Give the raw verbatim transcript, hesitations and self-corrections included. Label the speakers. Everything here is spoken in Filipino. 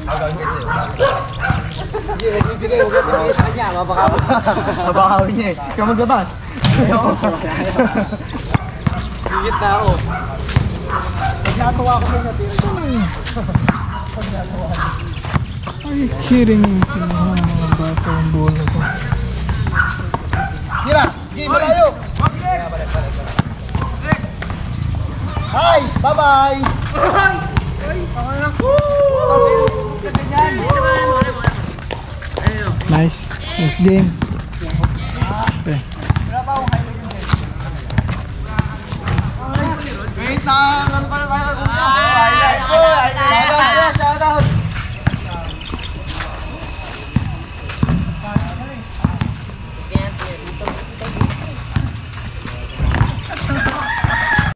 Speaker 1: Gagawin kasi.
Speaker 2: Hindi, nagbibigay. Huwag natin bigay sa kanya. Mabakawi.
Speaker 1: Mabakawi niya eh. Ikaw maglabas.
Speaker 2: Higit na ako. Pag natawa ko sa inyo, tira nyo. Pag natawa ko.
Speaker 3: Are you kidding me? Mga bata ang bola ko.
Speaker 2: Tira! Sige, malayo! Nice! Bye-bye!
Speaker 3: Nice. Nice game. Okay.
Speaker 2: Wait lang!